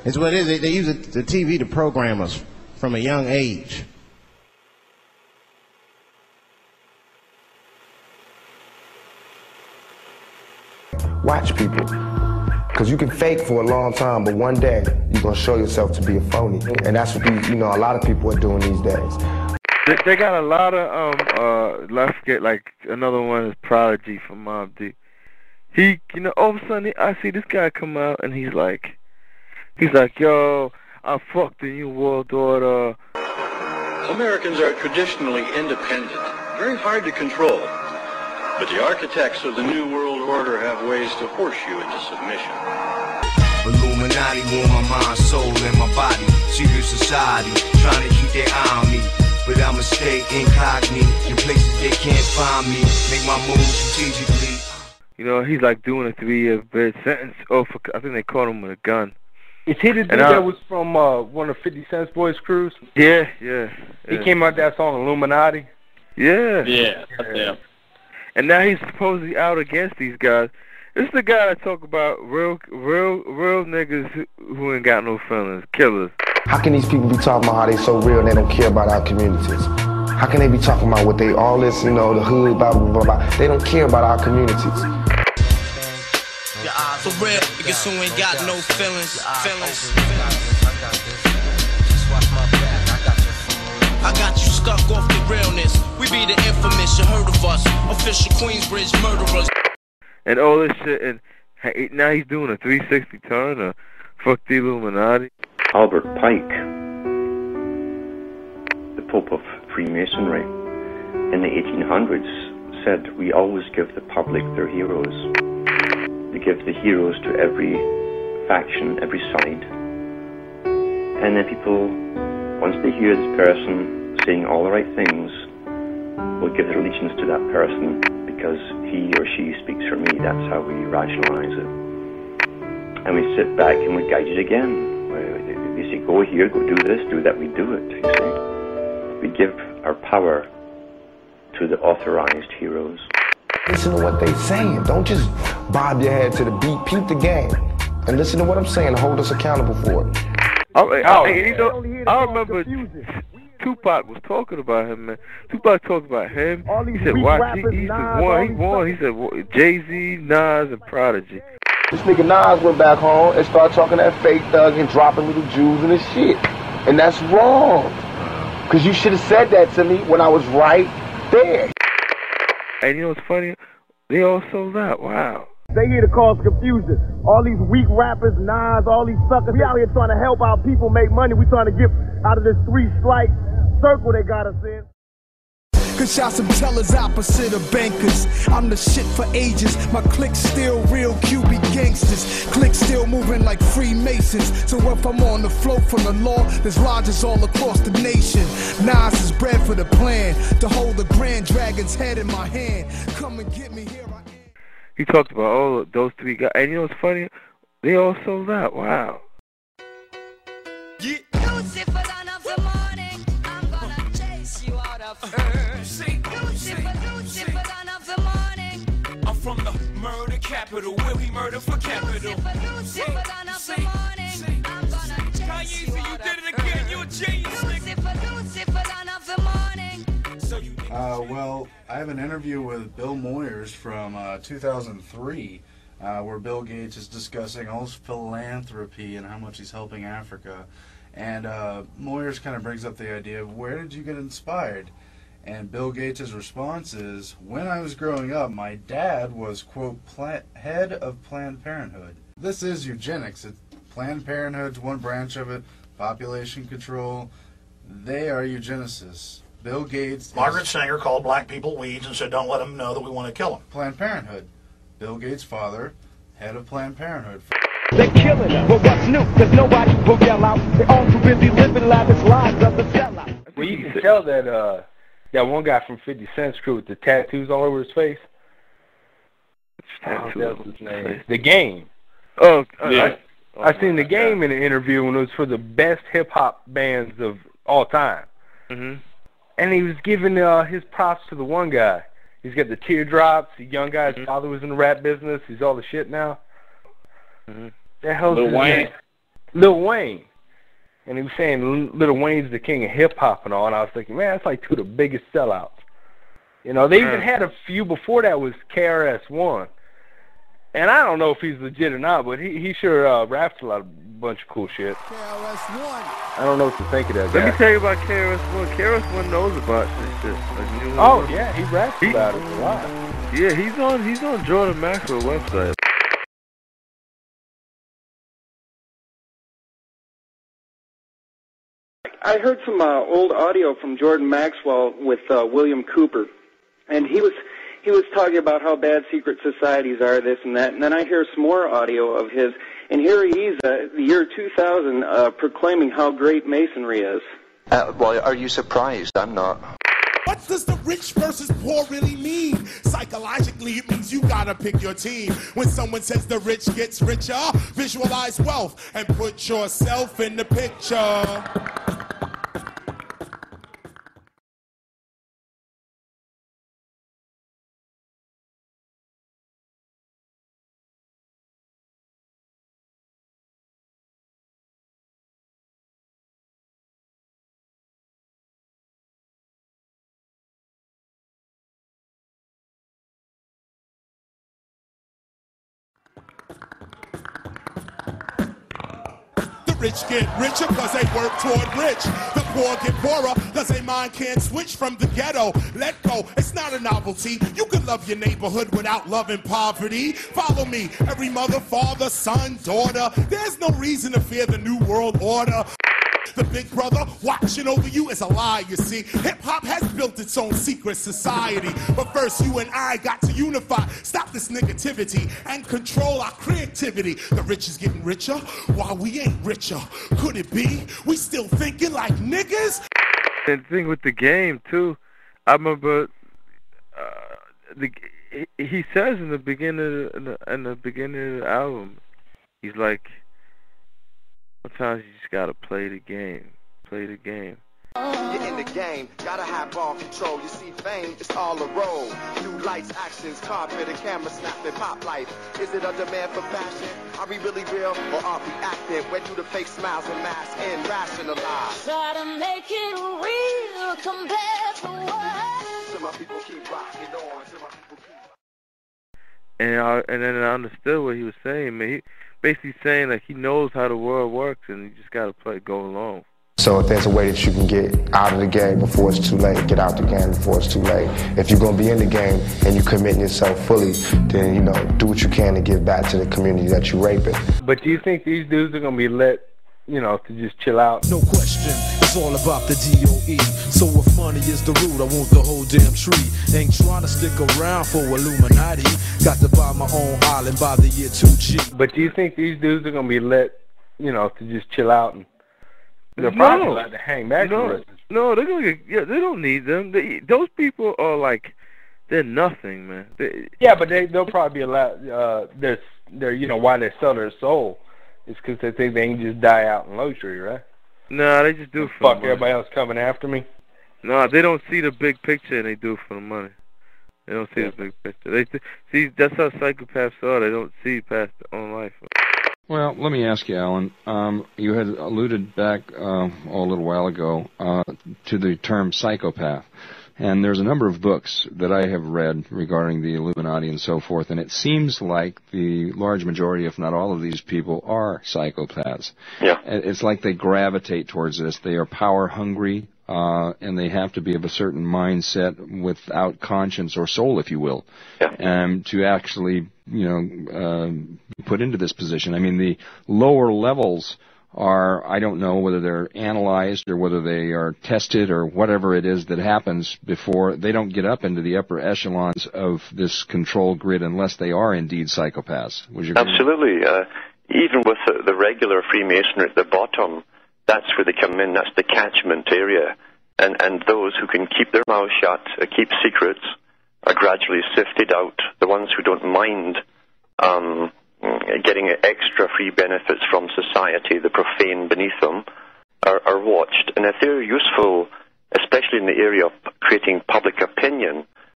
It's what it is. They use the TV to program us from a young age. Watch people. Because you can fake for a long time, but one day you're going to show yourself to be a phony. And that's what these, a lot of people are doing these days. They got a lot of, let's get like another one is Prodigy from Mobb Deep. He, all of a sudden I see this guy come out and he's like, yo, I fucked the New World Order. Americans are traditionally independent, very hard to control. But the architects of the New World Order have ways to force you into submission. Illuminati want my mind, soul, and my body. Secret society, trying to keep their eye on me. But I'ma stay incognito in places they can't find me. Make my moves strategically. He's like doing a 3-year bid sentence. I think they caught him with a gun. Is he the dude that was from one of 50 Cent's boys' crews? Yeah. He came out that song Illuminati? Yeah. And now he's supposedly out against these guys. This is the guy that talk about real niggas who ain't got no feelings, killers. How can these people be talking about how they so real and they don't care about our communities? How can they be talking about what they, all this, the hood, blah, blah, blah, blah. They don't care about our communities. For real, niggas who ain't got no feelings. I got you stuck off the realness. We be the infamous, you heard of us. Official Queensbridge murderers. And all this shit, and now he's doing a 360 turn, fuck the Illuminati. Albert Pike, the Pope of Freemasonry, in the 1800s said, we always give the public their heroes. We give the heroes to every faction, every side. And then people, once they hear this person saying all the right things, will give their allegiance to that person because he or she speaks for me. That's how we rationalize it. And we sit back and we're guided again. They say, go here, go do this, do that, we do it, you see. We give our power to the authorized heroes. Listen to what they're saying. Don't just bob your head to the beat. Peep the game. And listen to what I'm saying and hold us accountable for it. I remember Tupac was talking about him, man. Tupac talked about him. He said, watch, he won. He said, Jay-Z, Nas, and Prodigy. This nigga Nas went back home and started talking that fake thug and dropping little Jews and his shit. And that's wrong. Because you should have said that to me when I was right there. And you know what's funny? They all sold out. Wow. They here to cause confusion. All these weak rappers, Nas, all these suckers. We out here trying to help our people make money. We trying to get out of this 3-strike circle they got us in. Cause shots and tellers opposite of bankers. I'm the shit for ages. My clique still real QB gangsters. Clique still moving like Freemasons. So if I'm on the float from the law, there's lodges all across the nation. Nas is bred for the plan to hold the Grand Dragon's head in my hand. Come and get me, here I am. He talked about all those 3 guys. And you know what's funny? They all sold out. Wow. Yeah. I'm from the murder capital, where we murder for capital. Kanye, you did it again, you a genius, well, I have an interview with Bill Moyers from 2003, where Bill Gates is discussing all his philanthropy and how much he's helping Africa. And Moyers kind of brings up the idea of where did you get inspired? And Bill Gates' response is, when I was growing up, my dad was, quote, head of Planned Parenthood. This is eugenics. Planned Parenthood's one branch of it, population control. They are eugenicists. Bill Gates... Margaret Sanger called black people weeds and said, don't let them know that we want to kill them. Planned Parenthood. Bill Gates' father, head of Planned Parenthood. They're killing it, but what's new? Cause nobody will yell out. They're all too busy living lavish lives of the sellout. Well, you can tell that that one guy from 50 Cent's crew with the tattoos all over his face. That was his name. The Game. Oh, yeah. I seen The Game in an interview when it was for the best hip-hop bands of all time. Mm-hmm. And he was giving his props to the one guy. He's got the teardrops, the young guy, his father was in the rap business, he's all the shit now. Mm-hmm. The hell's his name? Lil Wayne. And he was saying Lil Wayne's the king of hip-hop and all, and I was thinking, man, that's like two of the biggest sellouts. You know, they even had a few before that was KRS-One. And I don't know if he's legit or not, but he sure raps a bunch of cool shit. KRS-One. I don't know what to think of that guy. Let me tell you about KRS-One. KRS-One knows about this shit. Like, you know, oh, yeah, he raps about it a lot. Yeah, he's on Jordan Maxwell's website. I heard some old audio from Jordan Maxwell with William Cooper, and he was talking about how bad secret societies are, this and that, and then I hear some more audio of his, and here he's, the year 2000, proclaiming how great Masonry is. Well, are you surprised? I'm not. What does the rich versus poor really mean? Psychologically, it means you gotta pick your team. When someone says the rich gets richer, visualize wealth and put yourself in the picture. Rich get richer because they work toward rich. The poor get poorer because their mind can't switch from the ghetto. Let go, it's not a novelty. You can love your neighborhood without loving poverty. Follow me, every mother, father, son, daughter. There's no reason to fear the new world order. The big brother watching over you is a lie, you see. Hip-hop has built its own secret society. But first, you and I got to unify, stop this negativity, and control our creativity. The rich is getting richer, while we ain't richer. Could it be we still thinking like niggas? And the thing with the game, too, I remember he says in the beginning of the album, he's like, sometimes you just gotta play the game. Play the game. You're in the game, gotta have ball control. You see fame, it's all a roll. New lights, actions, carpet, and camera snapping, pop life. Is it a demand for passion? Are we really real or are we acting? Where do the fake smiles and masks and rationalize? Try to make it real compared to what? Some of people keep rocking on. Some of people keep. And then I understood what he was saying, man. He basically saying like he knows how the world works and you just gotta go along. So if there's a way that you can get out of the game before it's too late, get out the game before it's too late. If you're going to be in the game and you commit yourself fully, then, you know, do what you can to give back to the community that you raping. But do you think these dudes are going to be let, you know, to just chill out? No question, it's all about the DOE. So if money is the root, I want the whole damn tree. Ain't trying to stick around for Illuminati. Got to buy my own island by the year 2G. But do you think these dudes are going to be let, you know, to just chill out and they're probably allowed to hang back? No, they're gonna get. They don't need them. Those people are like, they're nothing, man. Yeah, but they'll probably be allowed. They're you know why they sell their soul is because they think they can just die out in luxury, right? No, they just do it for fuck the money. everybody else coming after me. No, they don't see the big picture and they do it for the money. They don't see the big picture. They see that's how psychopaths are. They don't see past their own life. Well, let me ask you, Alan. You had alluded back a little while ago to the term psychopath. And there's a number of books that I have read regarding the Illuminati and so forth, and it seems like the large majority, if not all of these people, are psychopaths. Yeah. It's like they gravitate towards this. They are power-hungry, and they have to be of a certain mindset without conscience or soul, if you will, to actually, you know, put into this position. I mean, the lower levels are, I don't know whether they're analyzed or whether they are tested or whatever it is that happens before they don't get up into the upper echelons of this control grid unless they are indeed psychopaths. Would you agree? Absolutely. Even with the regular Freemasonry at the bottom, that's where they come in. That's the catchment area. And those who can keep their mouths shut, keep secrets, are gradually sifted out. The ones who don't mind getting extra free benefits from society, the profane beneath them, are watched. And if they're useful, especially in the area of creating public opinion,